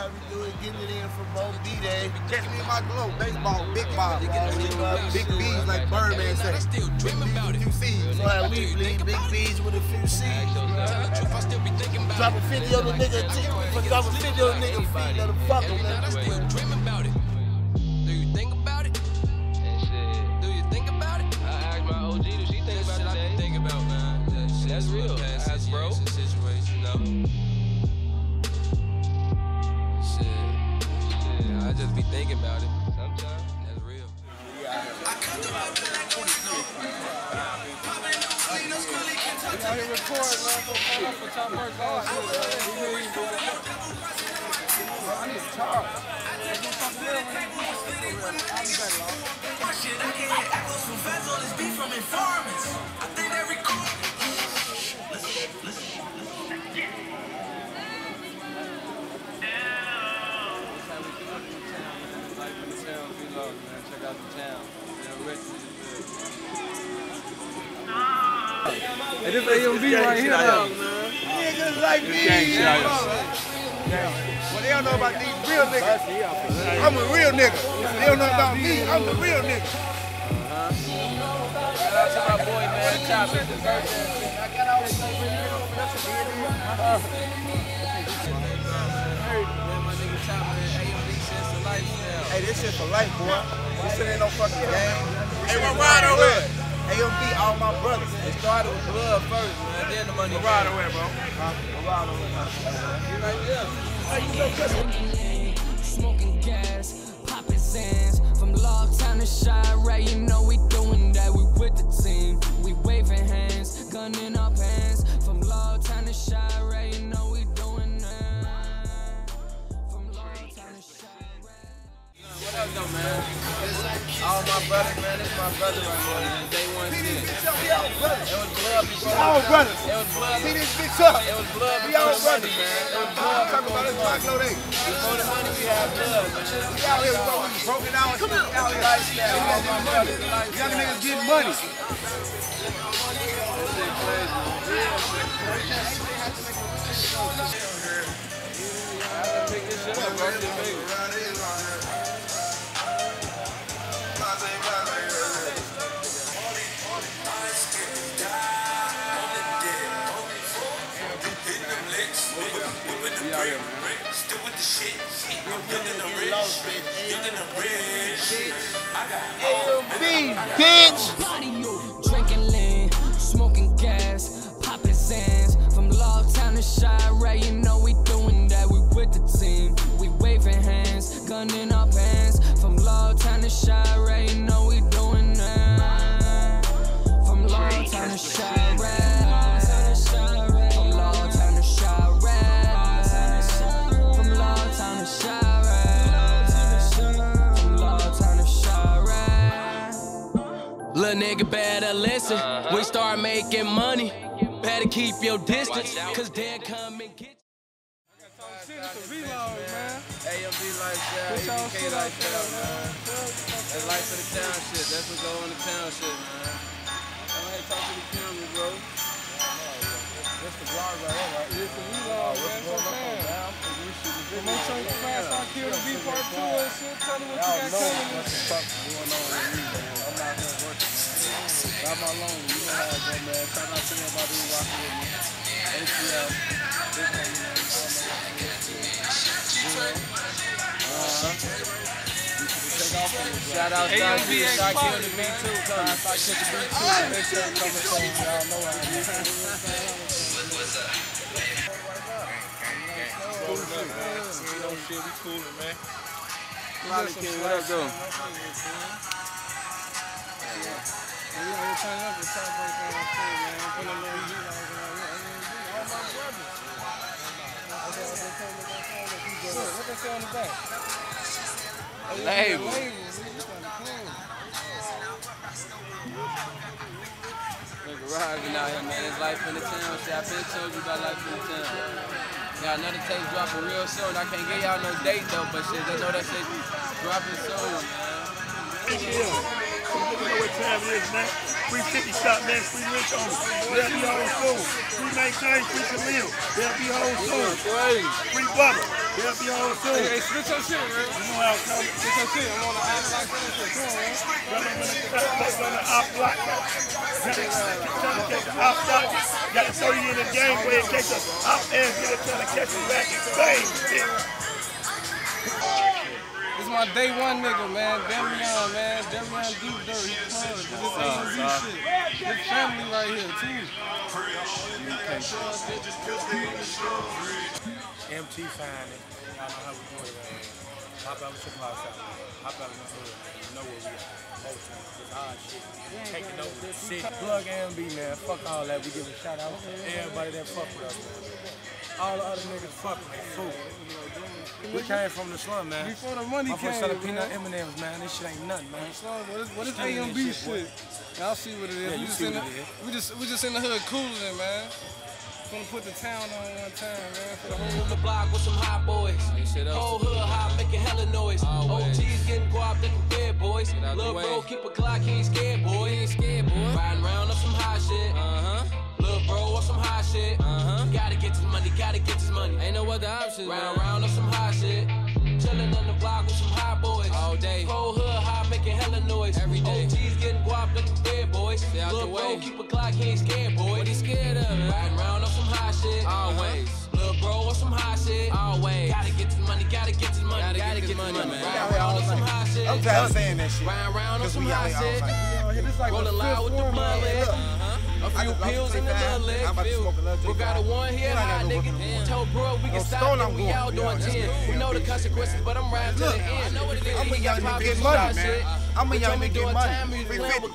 how we do it, getting it in from Bo B-Day. Catch me in my glow, baseball, big ball. Big B's like Birdman say. Big B's with a few C's. So how we bleed, big B's with a few C's. Drop a 50 on the nigga, drop a 50 on the nigga feet, let him fuck him. I still dream about it. Do you think about it? And shit. Do you think about it? I asked my OG, do she think about it? I think about, man. That's real. That's bro. Situation, though. I just be thinking about it sometimes. That's real. We out here recording, man. For top work all shit, I need a charge. Let's do something real, man. I'll be back, Lord. Shit, I can get echoes from feds, all this beef from informants. I think they record. Listen. Check out the town. Hey, this AMB right here, though. Niggas like me. Well, they don't know about these real niggas. I'm a real nigga. They don't know about me. I'm the real nigga. Shout out to my boy, man. Chop it. I got all Hey, this shit for life, boy. This shit ain't no fucking game. Hey, what ride over there? AMB, all my brothers. It started with blood first, man. Then the money. What ride over there, bro? What ride over there? Smoking gas, popping sands. From Logtown to Chirac, you know we doing that. We with the team, we waving hands, gun in our pants. From Logtown to Chirac, you know we doing that. From Logtown to Chirac. What up, though, man? All my brothers, man. This my brother right here, man. Day one shit. We all brothers. It was blood before All brothers. It was blood. See this bitch up. It was blood We before all the money, brothers. man. It was blood Talk about this Glock Day. before the money. We had blood, man. We out here, bro. We broken down. Come on. We out here. Lifestyle, all my brothers. Young niggas getting money. That shit crazy, man. I gotta pick this shit up, bro. Shit big. We out here, man. Still with the shit. I'm feeling the rich. AMB, bitch! Body, drinking lean, smoking gas, popping sands. From Logtown to Chirac, you know we doing that. We with the team, we waving hands, gun in our pants. From Logtown to Chirac, you know we doing that. From Logtown to Chirac. From Logtown to Chirac. From Logtown to Chirac. From Logtown to Chirac. Little nigga better listen. We start making money. Better keep your distance, cause they'll come and get you. Shit, it's a vlog, man. AMB lifestyle, Put y'all ABK shit out lifestyle, there, man. That's life for the town shit. That's what go on the town shit, man. Go ahead, talk to the camera, bro. That's the vlog right here, right? It's the vlog, man. That's what I'm saying. Make sure you fast on Kill the Beat Part 2 and shit. Tell me what you got coming. What the fuck going on with me, man? I'm out here working. Got my loan. You know how I go, man. Shout out to everybody who rocking with me. ATL. Big man, you know. Shout out to AMB ain't Shot Kill quality, the man. Beat too, coming. Shot Kill the Beat too. Make sure you come and say, y'all know how it is. Shit, we coolin', man. Molly King, what up, though? We out here turning up the top break on our shit, man. Put a little heat on it. All my brothers. Look, what they say on the back? Label. Nigga rising out here, man. It's life in the town. Shit, I been told you about life in the town. Got another tape dropping real soon. I can't give y'all no date though, but shit, they know that shit be dropping soon, man. You know what time it is, man. Free 50 shot, man. Free rich on it. They'll be home soon. Free 19, free Camille. They'll be home soon. Free Bubba. They'll be on soon. Hey, spit your shit, man. You know how it's coming. Spit your shit. I'm on the island like that shit. Come on, man. On the op block. Trying to catch the op block. Got to throw you in the game where it catch the op ass nigga trying to catch you back and bang shit. This is my day one nigga, man. Damian, man. Damian Deep Dirt. He comes. This is AMB shit. His family right here, too. MT fine, y'all know how we do it, man. Hop out with your house out, man. Hop out in the hood, man. You know where we at. Motion, this hard shit. Taking over the city. Plug AMB, man. Fuck all that. We give a shout out to everybody that fuck with us, man. All the other niggas fuck with us. Fool. We came from the slum, man. Before the money came, selling peanut M&M's, man. This shit ain't nothing, man. What is AMB shit? Y'all see what it is. Yeah, we just in the hood cooling it, man. Gonna put the town on one time, man. For the whole On the block with some hot boys. Whole hood hot, making hella noise. OGs getting guap, looking bad boys. Lil' bro, keep a Glock, he ain't scared, boy. Riding around on some hot shit. Lil' bro on some hot shit. Gotta get this money, gotta get this money. Ain't no other option. Riding around on some hot shit. Chillin' on the block with some hot boys. All day. Whole hood hot, making hella noise. Every day. OGs getting guap, looking bad boys. Lil' bro, keep a Glock, he ain't scared, boy. What he scared of? Riding around on some hot shit. Always. Lil' bro on some hot shit. Always. Gotta get this money, gotta get this money. Gotta get this money, man. Riding around on some hot shit. I'm tired of saying that shit. Riding around on some hot shit. like Rolling loud with the blood leg. A few pills in the blood leg. We got a one here, high nigga. Told bro we can stop it. We out doing 10. We know the consequences, but I'm riding to the end. I know what it is. I'm a young nigga get money, man. I'm a young nigga get money. 350,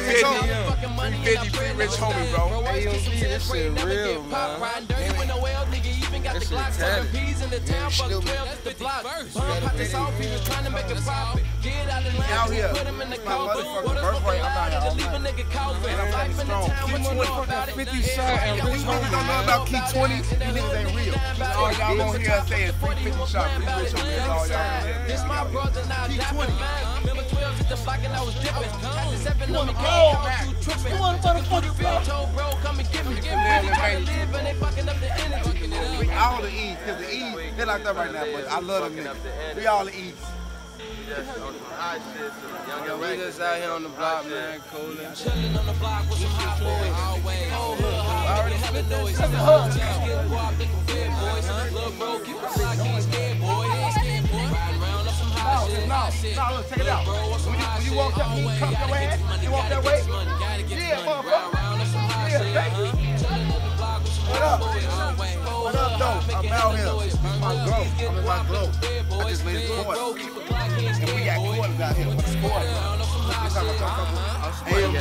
free rich homie, bro. AOD, this shit real, man. Riding dirty with no L, nigga. Even got the Glock 7 P's in the town. Fuck 12 at the block. Bump out this off, he was trying to make a profit. Get out of line, put him in the coffin. What else fucking lie to leave a nigga coffin? Life in the town, what you know about it? 50 shot and These niggas don't know about Key 20. These niggas ain't real. All y'all gonna hear us say is 350 shot, free rich homie. That's all y'all hear. This my brother, now Key 20. Remember 12 hit the block and I was dipping. Had the 7 on me, You tripping. want to motherfucking Feel told bro, come and get me. Really trying to live and they fucking up the energy. We all the E's, cause the E's, they locked up right now, but I love them niggas. We all the E's. Yo, we just out here on the block, man, coolin'. Chillin' on the block with some hot boys. Always. Whole hood hot, making hella noise. Getting guap, looking bad boys. Lil' bro, keep a block, he ain't scared, boy. Riding around on some hot shit. No, look, check it out. When you walk up, you come your way, you walk that way. Yeah, motherfucker. Yeah, baby. What up? What up, though? I'm out here. My glow. I'm in my glow. I just made a quarter. And we got quarters out here. What's the quarter? AMD.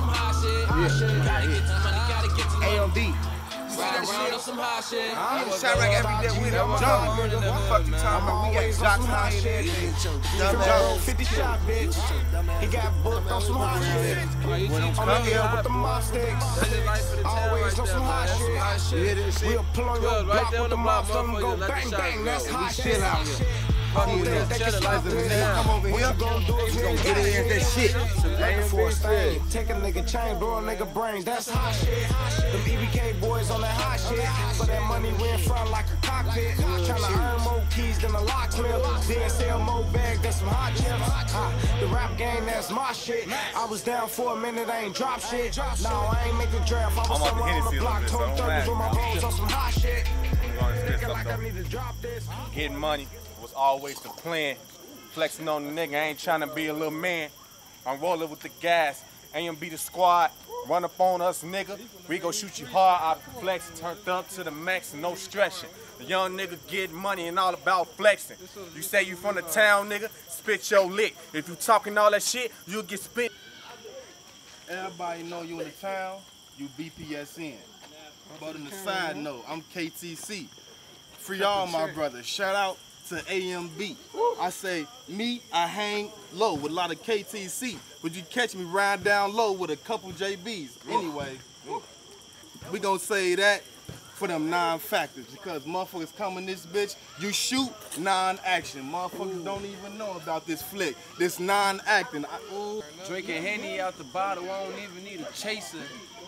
Yeah. AMD. Riding around on some hot shit. I ain't shot like every day with them jumping. What the fuck you talking about? We got jocks out here and everything. Dumb 50 shot, bitch. He got booked on some hot shit. On the hill with the mob sticks. Always on some hot shit. We'll pull on your block with the mob, let them go bang bang. That's hot shit out here. Come over here. We gonna get in that shit. Looking for a stain. Take a nigga chain, blow a nigga brains. That's hot shit. Them EBK boys on that hot shit. For that money we in front like a cockpit. Tryna earn more keys than a lock clip. Then sell more bags than some hot chips. The rap game, that's my shit. I was down for a minute, I ain't drop shit. No, I ain't make the draft. I was somewhere on the block, told 30s with my bros on some hot shit. Thinking like I need to drop this. Getting money was always the plan. Flexing on the nigga, I ain't trying to be a little man. I'm rolling with the gas, AMB the squad. Run up on us, nigga. We gon' shoot you hard out the flex, turned up to the max and no stretching. The young nigga getting money and all about flexing. You say you from the town, nigga, spit your lick. If you talking all that shit, you'll get spit. Everybody know you in the town, you BPSN. But on the side note, I'm KTC. Free all my brothers. Shout out to AMB. I say, I hang low with a lot of KTC, but you catch me riding down low with a couple JBs. Anyway, we gonna say that for them non-factors, because motherfuckers come in this bitch, you shoot non-action. Motherfuckers don't even know about this flick, this non-acting. Drinking Henny out the bottle, I don't even need a chaser.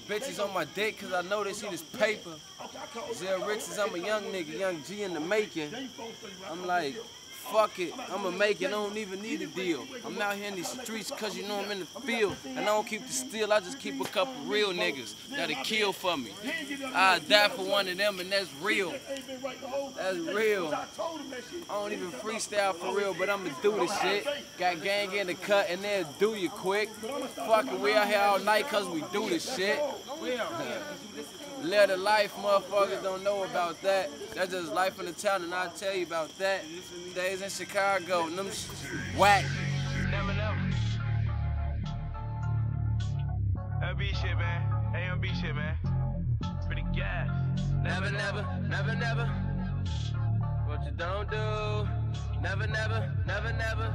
bitches on my dick because I know they see this paper. Zell Ricks, I'm a young nigga, young G in the making. I'm like, fuck it, I'ma make it, I don't even need a deal. I'm out here in these streets cause you know I'm in the field. And I don't keep the steel, I just keep a couple real niggas that'll kill for me. I die for one of them and that's real. That's real. I don't even freestyle for real, but I'ma do this shit. Got gang in the cut and they'll do you quick. Fuck it, we out here all night cause we do this shit. Live the life, motherfuckers don't know about that. That's just life in the town, and I'll tell you about that. Days in Chicago, and them whack. Never, never. LB shit, man. AMB shit, man. Pretty gas. Never, never, never, never. What you don't do. Never, never, never, never.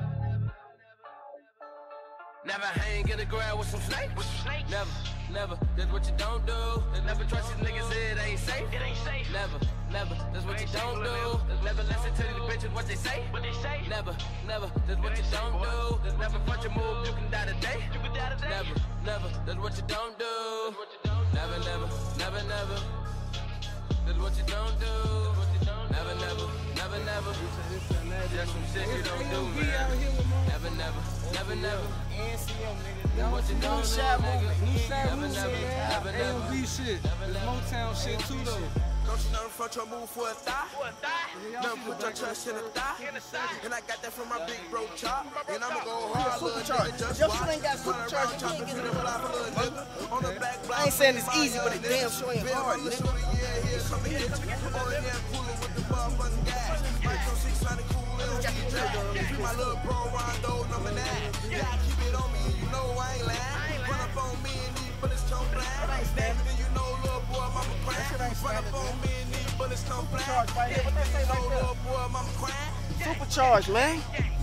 Never hang in the ground with some snakes. Never, never. That's what you don't do. Never trust these niggas, it ain't safe. It ain't safe. Never, never. That's what you don't do. Never listen to these bitches what they say. What they say. Never, never. That's what you don't do. Never front your move, you can die today. You can die today. Never, never. That's what you don't do. Never, never, never, never. That's what you don't do. Never, never, never, never. That's some shit you don't do, man. Never, never, never, never. That was the new shot movement. New shot Never, movement. never, never, never. AMB shit. It's Motown shit too though. Don't you know the front your move for a thigh? Never put your trust in a thigh. And I got that from my big bro chop. And I'ma go hard, little nigga, just Your watch. shit ain't got supercharged. You Trying can't to get the it. block, little nigga. On the back block. I ain't saying it's easy, but it damn sure ain't hard, nigga. Yeah, here, come and hit you. Oh, yeah, cooler with the motherfucking gas. Micro 600 cool, little Jackie Jack. Be my little bro, Rondo, number 9. Yeah, I keep it on me, and you know I ain't lying. Run up on me and these bullets come blind. And you know, little boy, mama crying. Run up on me and these bullets come blind. Yeah, you know, little boy, mama crying. Supercharged, man.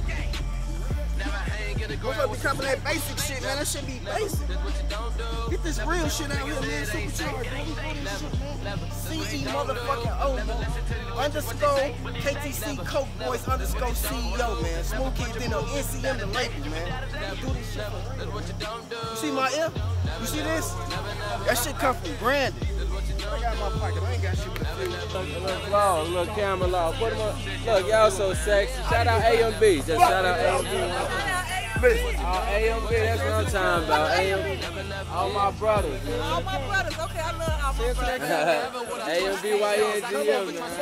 Never hang in the What's ground up with with coming that basic shit, man? That shit be basic. That's what you don't do. Get this real shit out here, man. Supercharged, man. We do this shit, man. CE motherfucking O, underscore KTC Coke Boys underscore CEO, man. Smooth Kid then on NCM the label, man. We do this shit for real. That's what you don't do. You see my ear? You see this? That shit come from Brandon. I got my pocket. I ain't got shit but Look, camera law. Put 'em up. Look, y'all so sexy. Shout out AMB. Just shout out AMB. AMB, that's what I'm talking about. AMB, all my brothers. All my brothers, okay, I love all my brothers. AMB, YNGM, man.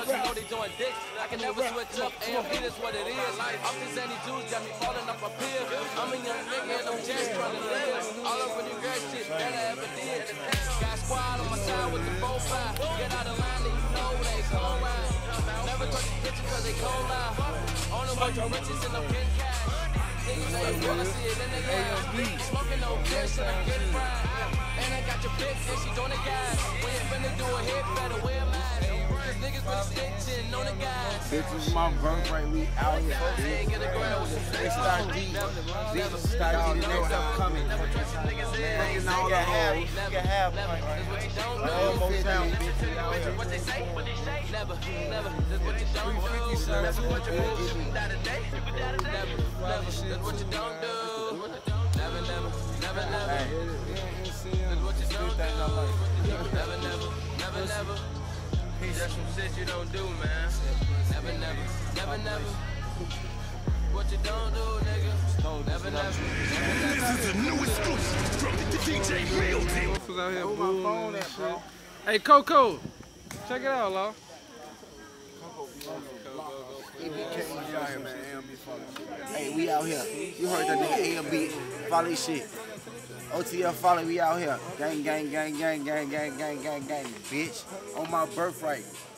I can never switch up, AMB, that's what it is. Off these any Jews got me falling off my pill. I'm a young nigga and I'm just trying to live. All over the girl shit that I ever did. Got squad on my side with the 4-5. Get out of line and you know they gon' ride. Never touch the picture cause they gon' lie. Only want your riches and I'm getting cash. Niggas just wanna see it in the eyes. Smoking no fish and I'm getting fried. And I got your bitch and she doing the gas. When you finna do a hit, better wear a mask. Cause niggas been snitching on the guys. Bitches, my birthright, we out here. They start deep. Bitches start getting next upcoming. Fucking all the hoes. You can have one. Almost down, bitches out here. What they say? Never, never. That's what you don't do. Never what you move. Die today. You can die today. Never, that's what you don't do. Never, never, never, never. That's what you don't do. Never, never, never, never. That's some shit you don't do, man. Never, never, never, never. What you don't do, nigga. Never, never. This is a new exclusive from the DJ Real Deal. Was out here booing and shit. Hey, Coco, check it out, Law. Hey, we out here. You heard that nigga AMB. Follow his shit. OTF follow, we out here. Gang, gang, gang, gang, gang, gang, gang, gang, gang, bitch. On my birthright.